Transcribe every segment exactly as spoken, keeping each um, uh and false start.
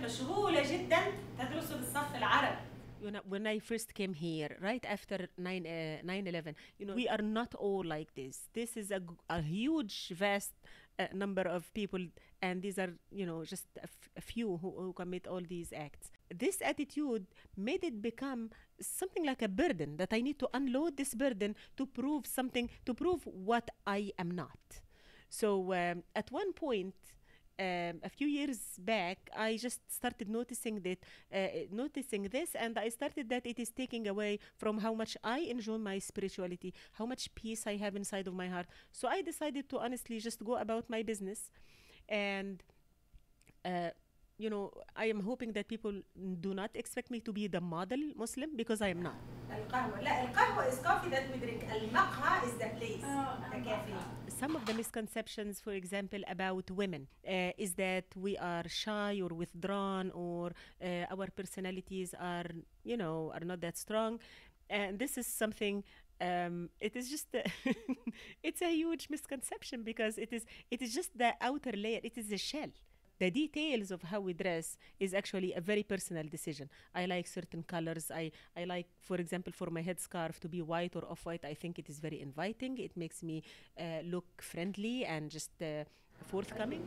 مشغولة جدا تدرس بالصف العربي. You know, when I first came here, right after nine eleven, you know, we are not all like this. This is a, g- a huge, vast uh, number of people, and these are, you know, just a, f- a few who, who commit all these acts. This attitude made it become something like a burden that I need to unload this burden to prove something, to prove what I am not. So um, at one point, um, a few years back, I just started noticing that, uh, noticing this, and I started that it is taking away from how much I enjoy my spirituality, how much peace I have inside of my heart. So I decided to honestly just go about my business, and uh, you know, I am hoping that people do not expect me to be the model Muslim, because I am not. القهوة لا القهوة is coffee that we drink. المقهى is the place. The cafe. Some of the misconceptions, for example, about women uh, is that we are shy or withdrawn, or uh, our personalities are, you know, are not that strong. And this is something, um, it is just, a it's a huge misconception, because it is, it is just the outer layer, it is the shell. The details of how we dress is actually a very personal decision. I like certain colors. I, I like, for example, for my headscarf to be white or off-white. I think it is very inviting. It makes me uh, look friendly and just uh, forthcoming.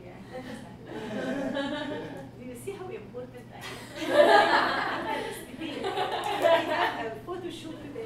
Do you see how important I am? Photo shoot today.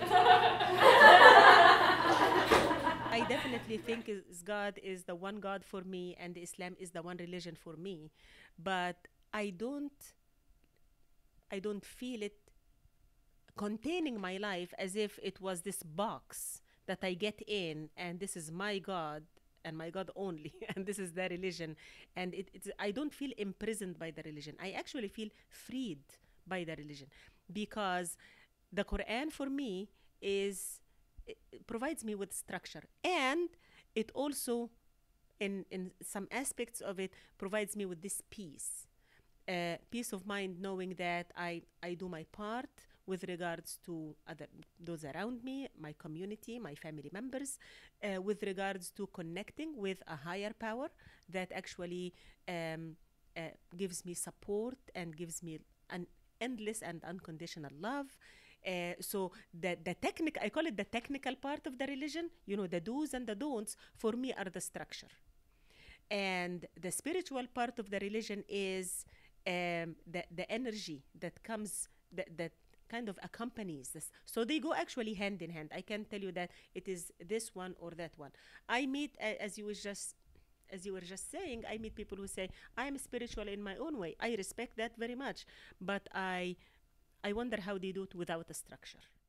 I definitely think is God is the one God for me, and Islam is the one religion for me. But I don't, I don't feel it containing my life as if it was this box that I get in, and this is my God and my God only, and this is the religion. And it, it's, I don't feel imprisoned by the religion. I actually feel freed by the religion, because the Quran for me is, it provides me with structure, and it also, in in some aspects of it, provides me with this peace, uh, peace of mind, knowing that I I do my part with regards to other, those around me, my community, my family members, uh, with regards to connecting with a higher power that actually um, uh, gives me support and gives me an endless and unconditional love. Uh, so the, the technical, I call it the technical part of the religion, you know, the do's and the don'ts, for me are the structure. And the spiritual part of the religion is um, the, the energy that comes, that, that kind of accompanies this. So they go actually hand in hand. I can't tell you that it is this one or that one. I meet, uh, as you was just as you were just saying, I meet people who say, I'm spiritual in my own way. I respect that very much. But I I wonder how they do it without a structure.